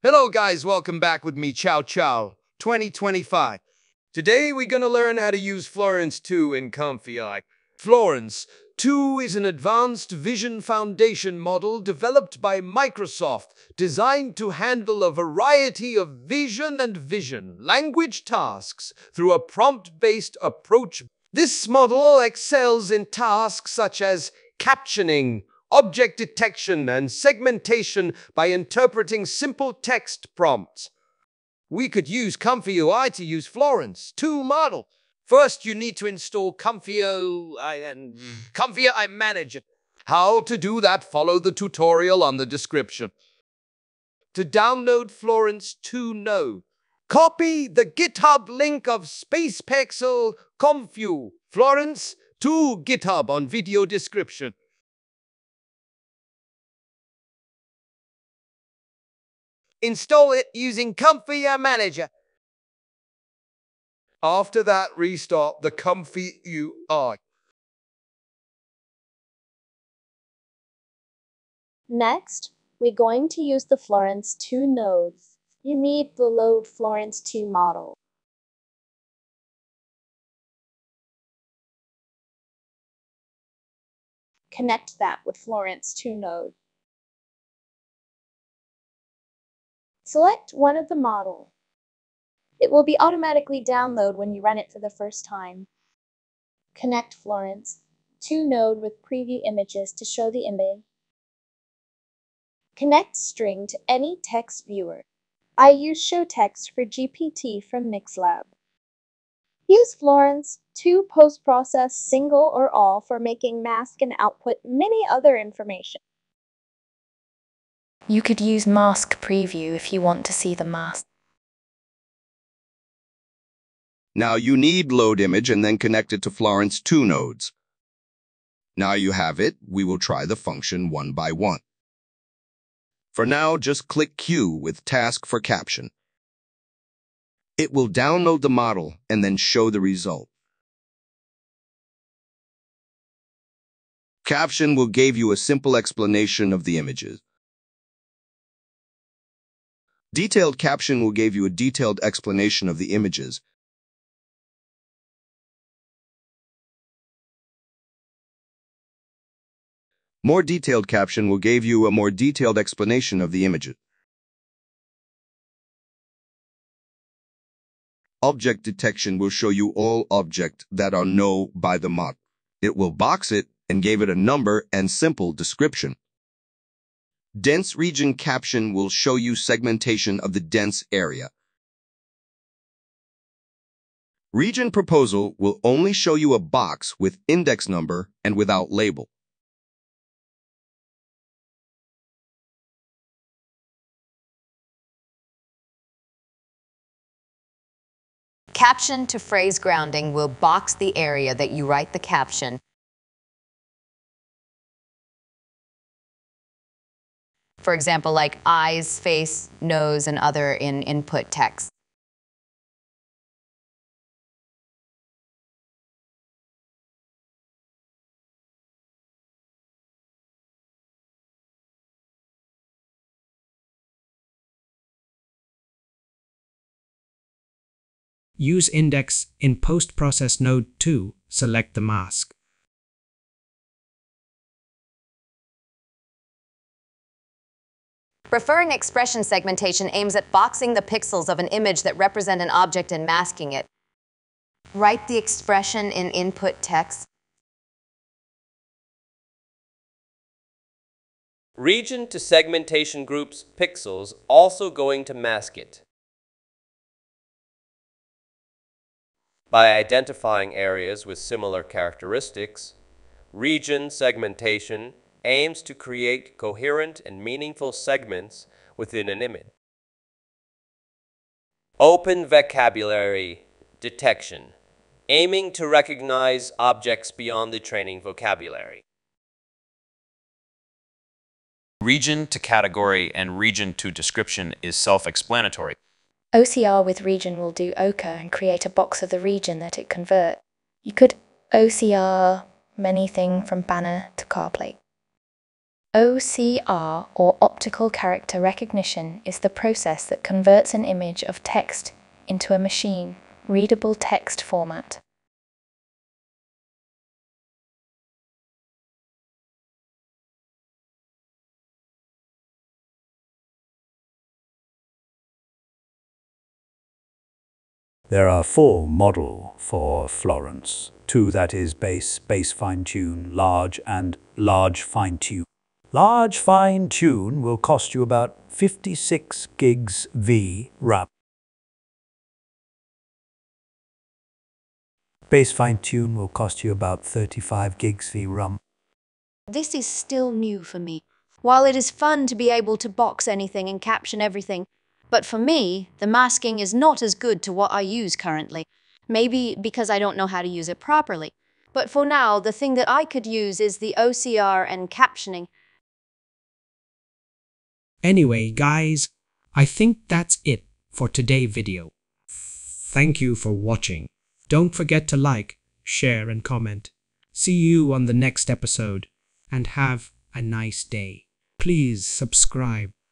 Hello guys, welcome back with me, Chow Chow 2025. Today we're gonna learn how to use Florence 2 in ComfyEye. Florence 2 is an advanced vision foundation model developed by Microsoft, designed to handle a variety of vision and vision language tasks through a prompt-based approach. This model excels in tasks such as captioning, object detection, and segmentation by interpreting simple text prompts. We could use ComfyEye to use Florence 2 model. First, you need to install ComfyEye Manager. How to do that, follow the tutorial on the description. To download Florence 2 node, copy the GitHub link of SpacePixel Comfu Florence 2 GitHub on video description. Install it using ComfyEye Manager. After that, restart the ComfyEye. Next, we're going to use the Florence 2 nodes. You need to load Florence 2 model. Connect that with Florence 2 node. Select one of the model. It will be automatically download when you run it for the first time. Connect Florence 2 node with preview images to show the image. Connect string to any text viewer. I use show text for GPT from Mixlab. Use Florence 2 post-process single or all for making mask and output many other information. You could use mask preview if you want to see the mask. Now you need load image and then connect it to Florence 2 nodes. Now you have it, we will try the function one by one. For now, just click Q with task for caption. It will download the model and then show the result. Caption will give you a simple explanation of the images. Detailed caption will give you a detailed explanation of the images. More detailed caption will give you a more detailed explanation of the images. Object detection will show you all objects that are known by the model. It will box it and give it a number and simple description. Dense region caption will show you segmentation of the dense area. Region proposal will only show you a box with index number and without label. Caption to phrase grounding will box the area that you write the caption. For example, like eyes, face, nose, and other in input text. Use index in post-process node 2, select the mask. Preferring expression segmentation aims at boxing the pixels of an image that represent an object and masking it. Write the expression in input text. Region to segmentation groups pixels also going to mask it. By identifying areas with similar characteristics, region segmentation aims to create coherent and meaningful segments within an image. Open Vacabulary Detection, aiming to recognize objects beyond the training vocabulary. Region to category and region to description is self-explanatory. OCR with region will do ochre and create a box of the region that it convert. You could OCR anything from banner to car plate. OCR, or Optical Character Recognition, is the process that converts an image of text into a machine-readable text format. There are 4 models for Florence. 2, that is base fine-tune, large, and large fine-tune. Large fine-tune will cost you about 56 gigs VRAM. Base fine-tune will cost you about 35 gigs VRAM. This is still new for me. While it is fun to be able to box anything and caption everything, but for me, the masking is not as good to what I use currently. Maybe because I don't know how to use it properly. But for now, the thing that I could use is the OCR and captioning. Anyway, guys, I think that's it for today's video. Thank you for watching. Don't forget to like, share, and comment. See you on the next episode, and have a nice day. Please subscribe.